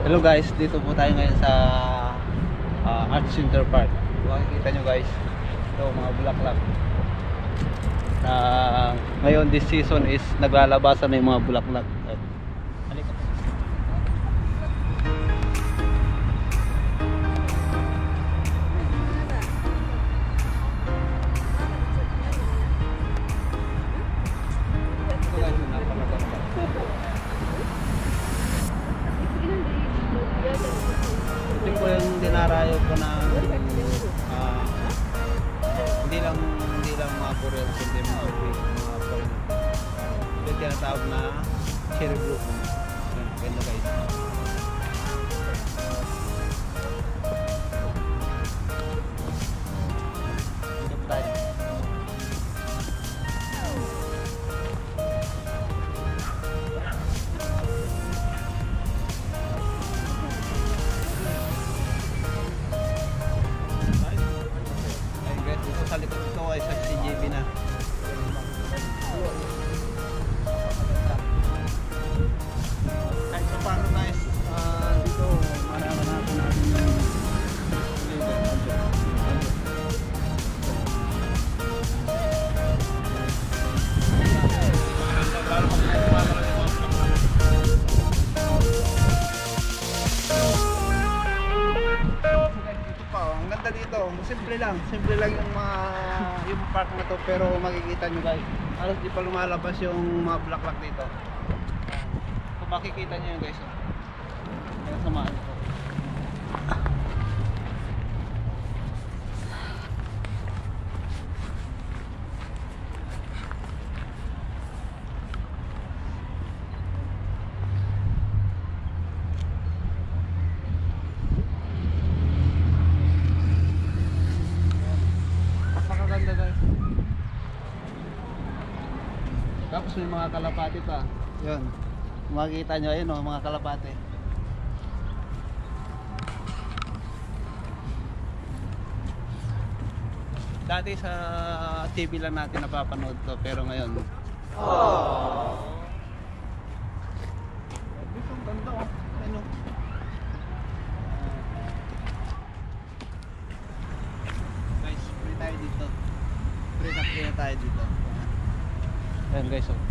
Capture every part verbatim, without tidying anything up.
Hello guys, dito po tayo ngayon sa uh, Art Center Park. Makikita nyo guys, ito mga bulaklak. Uh, ngayon this season is naglalabasan na yung mga bulaklak. Halika po. Ito guys, napakaganda. Ito po yung dinarayo ko na uh, hindi lang hindi lang mga Korean, hindi mga mga foreign. Ito yung tinatawag na cherry blue. Ganda guys. Ito po tayo. Sa likod ito ay sa C J B na. Kahit pa paano guys, uh, dito marami natin natin yung dito, simple lang, simple lang yung mga yung park na to, pero makikita nyo guys, halos di pa lumalabas yung mga bulaklak dito. So makikita nyo yun guys, oh. Kaya samaan ito. Tapos may mga kalapati pa. Yun. Makikita nyo, ayun o, mga kalapati. Dati sa T V lang natin napapanood to, pero ngayon. Oh. Dito ang ganda o. Ano? Guys, free tayo dito. Free na free na tayo dito. Ayan guys, oh.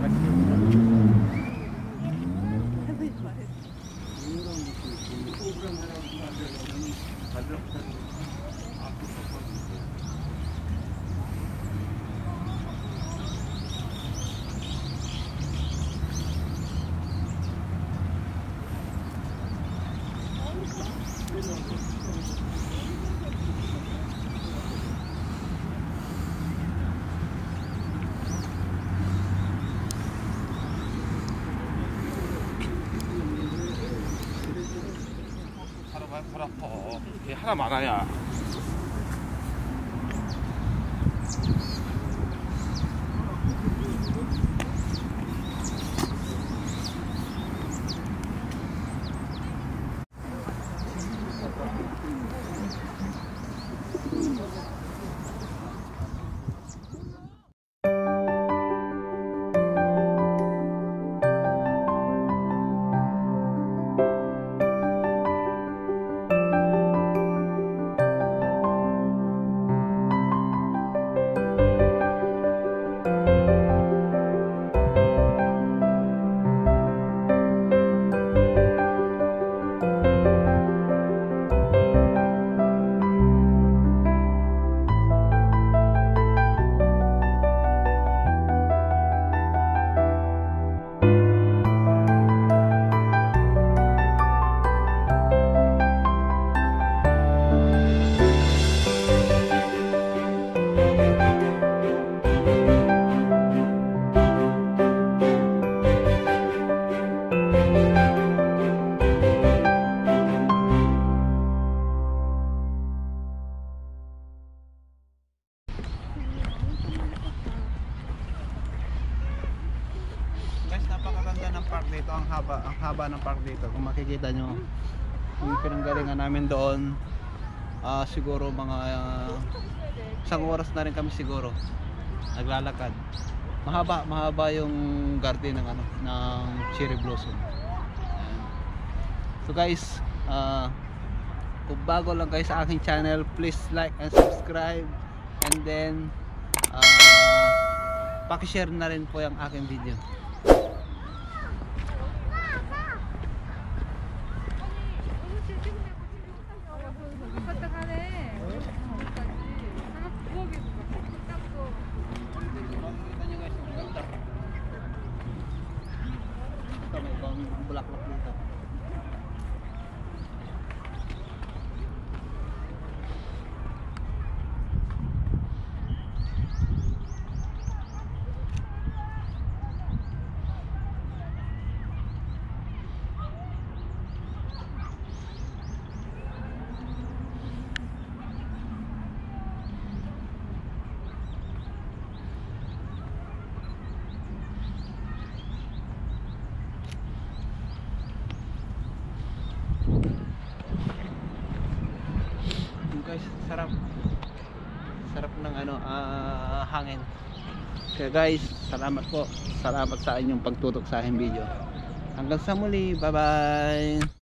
팔 아파. 이게 하나 많아야. Dito ang haba, ang haba ng park dito. Kung makikita nyo yung pinanggalingan namin doon, uh, siguro mga uh, isang oras na rin kami siguro naglalakad. Mahaba, mahaba yung garden ng ano, ng cherry blossom. Ayan. So guys, uh, kung bago lang kayo sa aking channel, please like and subscribe, and then uh, paki-share na rin po yung aking video. Bulaklak dito. Guys, sarap sarap ng ano uh, hangin. Kaya guys, salamat po, salamat sa inyong pagtutok sa aking video. Hanggang sa muli, bye bye.